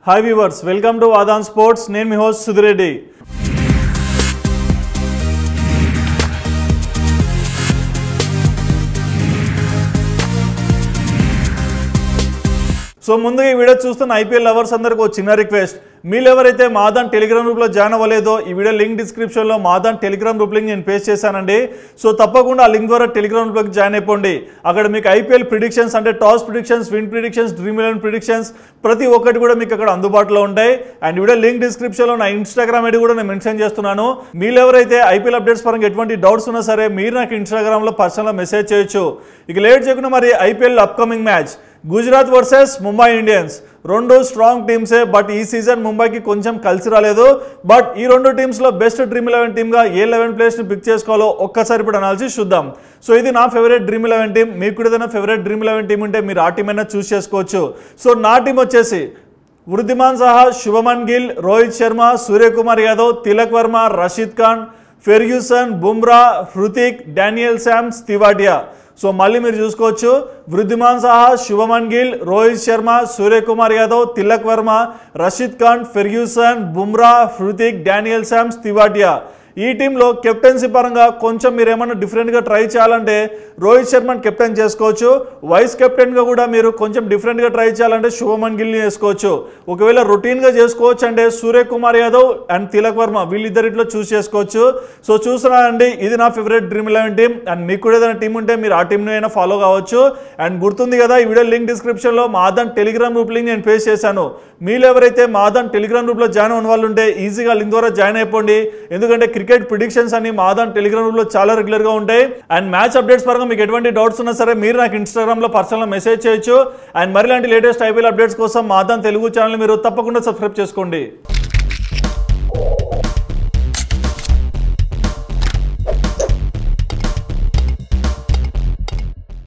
Hi viewers, welcome to వాదాన్ sports. నేను మీ హోస్ట్ సుధిరెడ్డి. సో ముందుగా ఈ వీడియో చూస్తున్న ఐపీఎల్ లవర్స్ అందరికీ ఒక చిన్న రిక్వెస్ట్. మీరు ఎవరైతే మాదాన్ టెలిగ్రామ్ గ్రూప్లో జాయిన్ అవ్వలేదో ఈ వీడియో లింక్ డిస్క్రిప్షన్లో మాదాన్ టెలిగ్రామ్ గ్రూప్ లింక్ నేను పేస్ట్ చేశానండి. సో తప్పకుండా ఆ లింక్ ద్వారా టెలిగ్రామ్ గ్రూప్లోకి జాయిన్ అయిపోండి. అక్కడ మీకు ఐపీఎల్ ప్రిడిక్షన్స్ అంటే toss predictions, win predictions, dream 11 predictions ప్రతి ఒక్కటి కూడా మీకు అక్కడ అందుబాటులో ఉంటాయి. అండ్ వీడియో లింక్ డిస్క్రిప్షన్లో నా ఇన్స్టాగ్రామ్ ఐడి కూడా నేను మెన్షన్ చేస్తున్నాను. మీరు ఎవరైతే ఐపీఎల్ అప్డేట్స్ పరంగా ఎటువంటి డౌట్స్ ఉన్నా సరే మీరు నాకు ఇన్స్టాగ్రామ్లో పర్సనల్గా మెసేజ్ చేయొచ్చు. ఇక లేట్ చేయకుండా మరి IPL upcoming match Gujarat versus Mumbai Indians. రెండు స్ట్రాంగ్ టీమ్సే, బట్ ఈ సీజన్ ముంబైకి కొంచెం కలిసి రాలేదు. బట్ ఈ రెండు టీమ్స్లో బెస్ట్ డ్రీమ్ 11 టీమ్గా ఏ 11 ప్లేయర్స్ని పిక్ చేసుకోవాలో ఒక్కసారి ఇప్పుడు అనాలిసిస్ చూద్దాం. సో ఇది నా ఫేవరెట్ డ్రీమ్ 11 టీం. మీకు కూడా ఏదైనా ఫేవరెట్ డ్రీమ్ 11 టీం ఉంటే మీరు ఆ టీం అయినా చూస్ చేసుకోవచ్చు. సో నా టీం వచ్చేసి Wriddhiman Saha, Shubman Gill, Rohit Sharma, Suryakumar Yadav, Tilak Varma, Rashid Khan, Ferguson, Bumrah, Hrithik, Daniel Sams, Tewatia. So మళ్ళీ మీరు చూసుకోవచ్చు, Wriddhiman Saha, Shubman Gill, Rohit Sharma, Suryakumar Yadav, Tilak Varma, Rashid Khan, Ferguson, Bumrah, Hrithik, Daniel Sams, Tewatia. ఈ టీంలో కెప్టెన్సీ పరంగా కొంచెం మీరు ఏమన్నా డిఫరెంట్గా ట్రై చేయాలంటే రోహిత్ శర్మని కెప్టెన్ చేసుకోవచ్చు. వైస్ కెప్టెన్గా కూడా మీరు కొంచెం డిఫరెంట్గా ట్రై చేయాలంటే శుభమన్ గిల్ని వేసుకోవచ్చు. ఒకవేళ రొటీన్గా చేసుకోవచ్చు అంటే సూర్యకుమార్ యాదవ్ అండ్ తిలక్ వర్మ వీళ్ళిద్దరిట్లో చూస్ చేసుకోవచ్చు. సో చూస్తున్నానండి, ఇది నా ఫేవరెట్ డ్రీమ్ 11 టీం. అండ్ మీకు కూడా ఏదైనా టీం ఉంటే మీరు ఆ టీంని అయినా ఫాలో కావచ్చు. అండ్ గుర్తుంది కదా, ఈ వీడియో లింక్ డిస్క్రిప్షన్లో మాదాన్ టెలిగ్రామ్ గ్రూప్ లింక్ నేను పేస్ట్ చేశాను. మీరు ఎవరైతే మాదాన్ టెలిగ్రామ్ గ్రూప్లో జాయిన్ అవ్వని వాళ్ళు ఉంటే ఈజీగా లింక్ ద్వారా జాయిన్ అయిపోండి. ఎందుకంటే క్రికెట్ ప్రిడిక్షన్స్ అని మాదాన్ టెలిగ్రామ్ గ్రూప్లో చాలా రెగ్యులర్గా ఉంటాయి. అండ్ మ్యాచ్ అప్డేట్స్ పరంగా మీకు ఎటువంటి డౌట్స్ ఉన్నా సరే మీరు నాకు ఇన్స్టాగ్రామ్లో పర్సనల్గా మెసేజ్ చేయొచ్చు. అండ్ మరి ఇలాంటి లేటెస్ట్ ఐపీఎల్ అప్డేట్స్ కోసం మాదాన్ తెలుగు ఛానల్ మీరు తప్పకుండా సబ్స్క్రైబ్ చేసుకోండి.